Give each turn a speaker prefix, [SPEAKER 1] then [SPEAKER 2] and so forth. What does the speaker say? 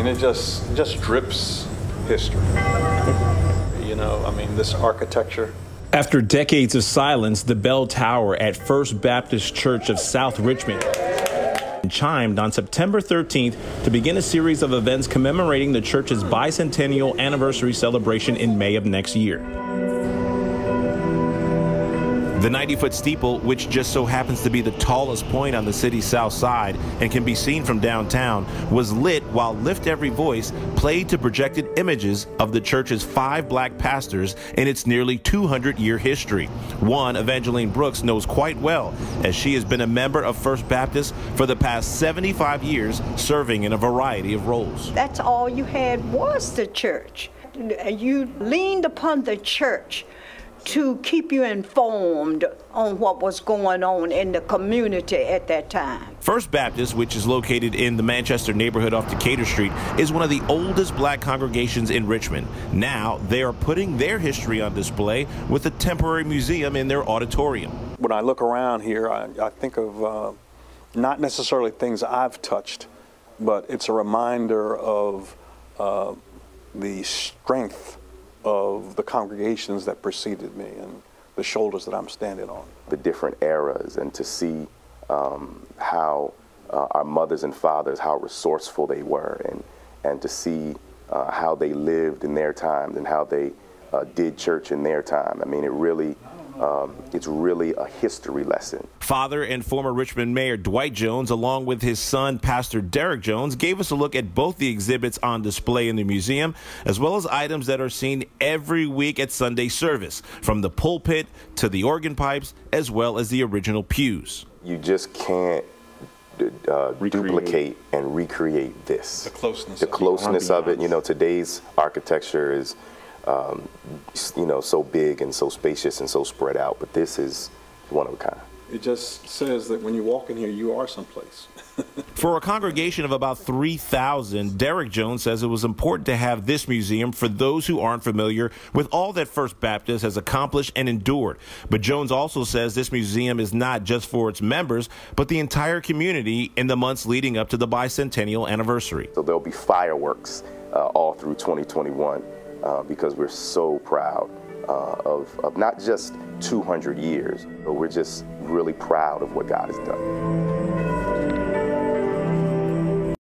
[SPEAKER 1] mean, it just drips history. You know, I mean, this architecture.
[SPEAKER 2] After decades of silence, the bell tower at First Baptist Church of South Richmond chimed on September 13th to begin a series of events commemorating the church's bicentennial anniversary celebration in May of next year. The 90-foot steeple, which just so happens to be the tallest point on the city's south side and can be seen from downtown, was lit while Lift Every Voice played to projected images of the church's 5 black pastors in its nearly 200-year history. One, Evangeline Brooks, knows quite well, as she has been a member of First Baptist for the past 75 years, serving in a variety of roles.
[SPEAKER 3] That's all you had was the church. You leaned upon the church to keep you informed on what was going on in the community at that time.
[SPEAKER 2] First Baptist, which is located in the Manchester neighborhood off Decatur Street, is one of the oldest black congregations in Richmond. Now they are putting their history on display with a temporary museum in their auditorium.
[SPEAKER 1] When I look around here, I think of not necessarily things I've touched, but it's a reminder of the strength of the congregations that preceded me and the shoulders that I'm standing on.
[SPEAKER 4] The different eras, and to see how our mothers and fathers, how resourceful they were, and to see how they lived in their time and how they did church in their time. I mean, it's really a history lesson.
[SPEAKER 2] Father and former Richmond Mayor Dwight Jones, along with his son, Pastor Derek Jones, gave us a look at both the exhibits on display in the museum, as well as items that are seen every week at Sunday service, from the pulpit to the organ pipes, as well as the original pews.
[SPEAKER 4] You just can't duplicate and recreate this.
[SPEAKER 1] The closeness
[SPEAKER 4] of it. You know, today's architecture is you know, so big and so spacious and so spread out, but this is one of a kind.
[SPEAKER 1] It just says that when you walk in here, you are someplace.
[SPEAKER 2] For a congregation of about 3,000, Derek Jones says it was important to have this museum for those who aren't familiar with all that First Baptist has accomplished and endured. But Jones also says this museum is not just for its members, but the entire community in the months leading up to the bicentennial anniversary.
[SPEAKER 4] So there'll be fireworks all through 2021 because we're so proud of not just 200 years, but we're just really proud of what God has done.